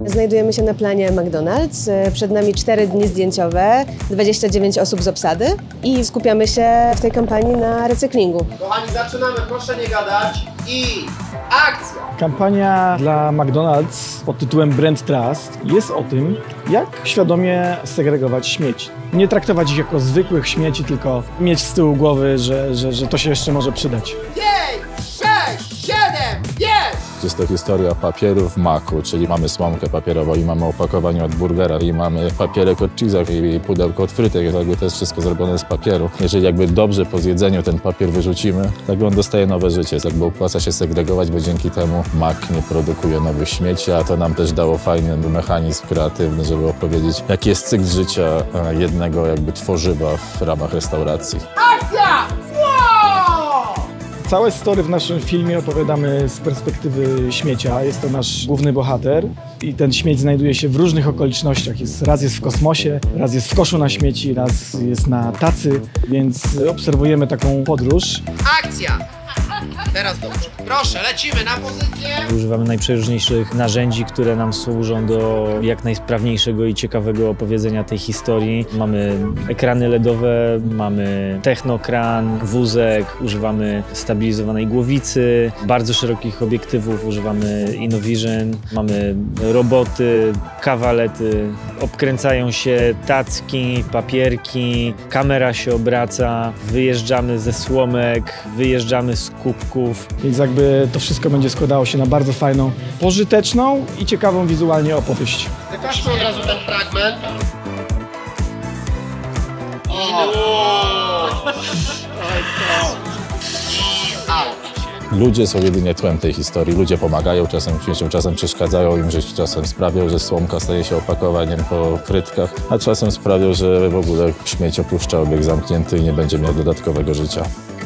Znajdujemy się na planie McDonald's. Przed nami 4 dni zdjęciowe, 29 osób z obsady i skupiamy się w tej kampanii na recyklingu. Kochani, zaczynamy, proszę nie gadać i akcja! Kampania dla McDonald's pod tytułem Brand Trust jest o tym, jak świadomie segregować śmieci. Nie traktować ich jako zwykłych śmieci, tylko mieć z tyłu głowy, że to się jeszcze może przydać. 5, 6, 7, jest! Jest to historia papierów maku, czyli mamy słomkę papierową i mamy opakowanie od burgera i mamy papierek od cheese'a i pudełko od frytek. Jakby to jest wszystko zrobione z papieru. Jeżeli jakby dobrze po zjedzeniu ten papier wyrzucimy, tak on dostaje nowe życie. Jakby opłaca się segregować, bo dzięki temu mak nie produkuje nowych śmieci, a to nam też dało fajny mechanizm kreatywny, żeby opowiedzieć, jaki jest cykl życia jednego jakby tworzywa w ramach restauracji. Akcja! Całe story w naszym filmie opowiadamy z perspektywy śmiecia. Jest to nasz główny bohater i ten śmieć znajduje się w różnych okolicznościach. Raz jest w kosmosie, raz jest w koszu na śmieci, raz jest na tacy, więc obserwujemy taką podróż. Akcja! Teraz dobrze. Proszę, lecimy na pozycję. Używamy najprzeróżniejszych narzędzi, które nam służą do jak najsprawniejszego i ciekawego opowiedzenia tej historii. Mamy ekrany LEDowe, mamy technokran, wózek, używamy stabilizowanej głowicy, bardzo szerokich obiektywów, używamy InnoVision, mamy roboty, kawalety, obkręcają się tacki, papierki, kamera się obraca, wyjeżdżamy ze słomek, wyjeżdżamy z kubków. Więc jakby to wszystko będzie składało się na bardzo fajną, pożyteczną i ciekawą wizualnie opowieść. Wykażmy od razu ten fragment. Ludzie są jedynie tłem tej historii. Ludzie pomagają czasem śmieciom, czasem przeszkadzają im żyć, czasem sprawią, że słomka staje się opakowaniem po frytkach, a czasem sprawią, że w ogóle śmieć opuszcza obieg zamknięty i nie będzie miał dodatkowego życia.